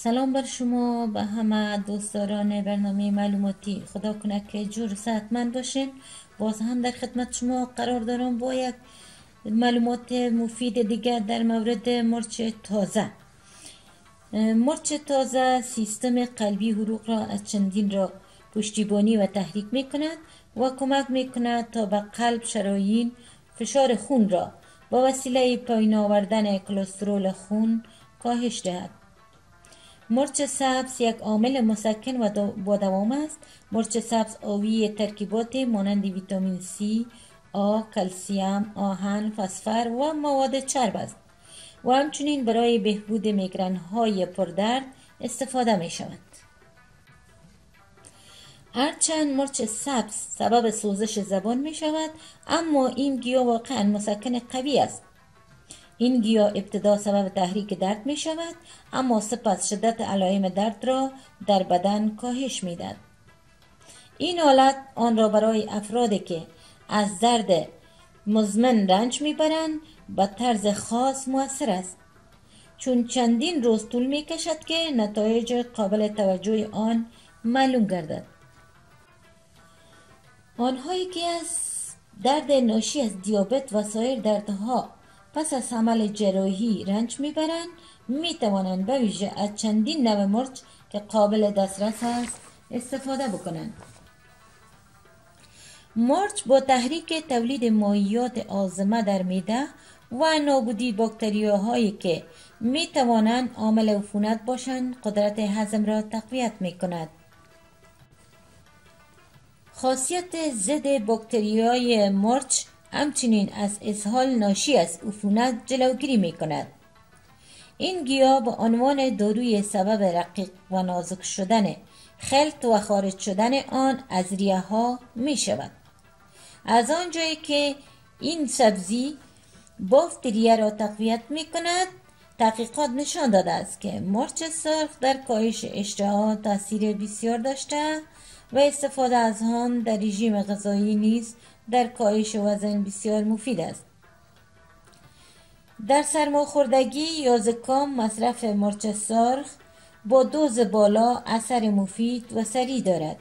سلام بر شما به همه دوستداران برنامه معلوماتی. خدا کنه که جور و صحتمند باشین. باز هم در خدمت شما قرار دارم با یک معلومات مفید دیگر در مورد مرچ تازه. مرچ تازه سیستم قلبی حروق را از چندین را پشتیبانی و تحریک می کند و کمک می کند تا به قلب شرايين فشار خون را با وسیله پایین آوردن کلسترول خون کاهش دهد. مرچ سبز یک عامل مسکن و با دوام است. مرچ سبز حاوی ترکیبات مانند ویتامین C، آ، کلسیم، آهن، فسفر و مواد چرب است و همچنین برای بهبود میگرن های پردرد استفاده می شود. هرچند مرچ سبز سبب سوزش زبان می شود، اما این گیاه واقعا مسکن قوی است. این گیاه ابتدا سبب تحریک درد می شود، اما سپس شدت علائم درد را در بدن کاهش می دهد. این حالت آن را برای افرادی که از درد مزمن رنج می برند به طرز خاص مؤثر است، چون چندین روز طول می کشد که نتایج قابل توجه آن معلوم گردد. آنهایی که از درد ناشی از دیابت و سایر دردها پس از عمل جراحی رنج میبرند میتوانند به ویژه از چندین نوع مرچ که قابل دسترس است استفاده بکنند. مرچ با تحریک تولید مایعات آزمه در معده و نابودی باکتریاهایی که میتوانند عامل عفونت باشند قدرت هضم را تقویت میکند. خاصیت ضد باکتریای مرچ همچنین از اسهال ناشی از عفونت جلوگیری می کند. این گیاه به عنوان داروی سبب رقیق و نازک شدن خلط و خارج شدن آن از ریه ها می شود. از آنجایی که این سبزی بافت ریه را تقویت می کند، تحقیقات نشان داده است که مرچ سرخ در کاهش اشتها تاثیر بسیار داشته و استفاده از آن در رژیم غذایی نیز در کاهش وزن بسیار مفید است. در سرماخوردگی یا زکام مصرف مرچ سرخ با دوز بالا اثر مفید و سریع دارد.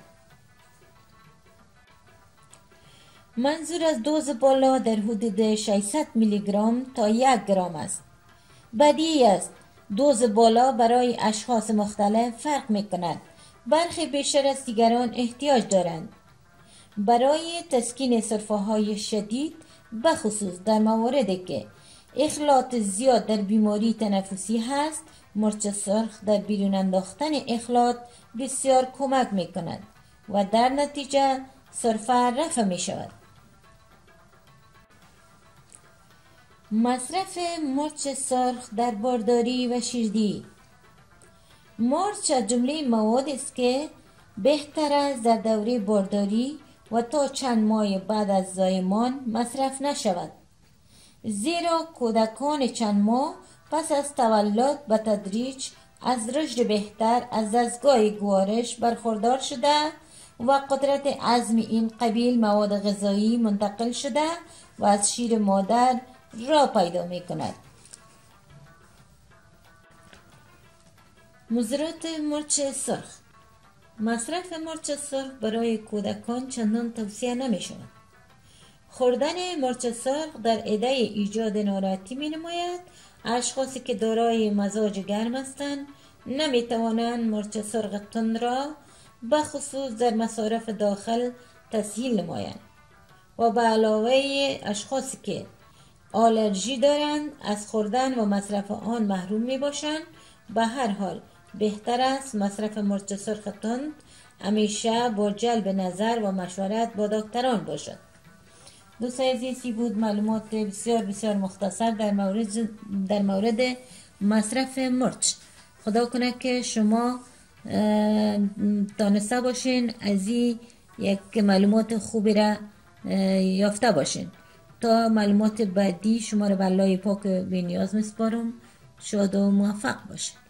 منظور از دوز بالا در حدود 600 میلی گرم تا 1 گرم است. بدیهی است دوز بالا برای اشخاص مختلف فرق می کند. برخی بیشتر از دیگران احتیاج دارند. برای تسکین سرفه‌های شدید بخصوص در مواردی که اخلاط زیاد در بیماری تنفسی هست، مرچ سرخ در بیرون انداختن اخلاط بسیار کمک می کند و در نتیجه سرفه رفع می شود. مصرف مرچ سرخ در بارداری و شیردهی. مرچ از جمله مواد است که بهتر است در دوره بارداری و تا چند ماه بعد از زایمان مصرف نشود، زیرا کودکان چند ماه پس از تولد به تدریج از رشد بهتر از دستگاه گوارش برخوردار شده و قدرت هضم این قبیل مواد غذایی منتقل شده و از شیر مادر را پیدا می کند. مضرات مرچ سرخ. مصرف مرچ سرخ برای کودکان چندان توصیه نمی شود. خوردن مرچ سرخ در عده ایجاد ناراحتی می نماید. اشخاصی که دارای مزاج گرم هستند نمی توانند مرچ سرخ تند را بخصوص در مصارف داخل تسهیل نمایند و به علاوه اشخاصی که آلرژی دارند از خوردن و مصرف آن محروم می باشند. به هر حال بهتر است مصرف مرچ سرخ تند همیشه با جلب نظر و مشورت با دکتران باشد. دوستان عزیزی بود معلومات بسیار مختصر در مورد مصرف مرچ. خدا کنه که شما دانسته باشین از این یک معلومات خوبی را یافته باشین. تا معلومات بعدی شما را به الله پاک بی نیاز میسپارم. شاد و موفق باشین.